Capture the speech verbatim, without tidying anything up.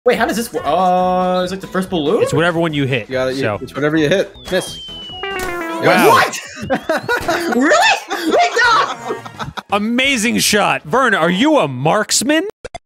Wait, how does this work? Uh, it's like the first balloon? It's whatever one you hit. You gotta, so. It's whatever you hit. Miss. Wow. What? Really? Wait, no! Amazing shot. Vern, are you a marksman?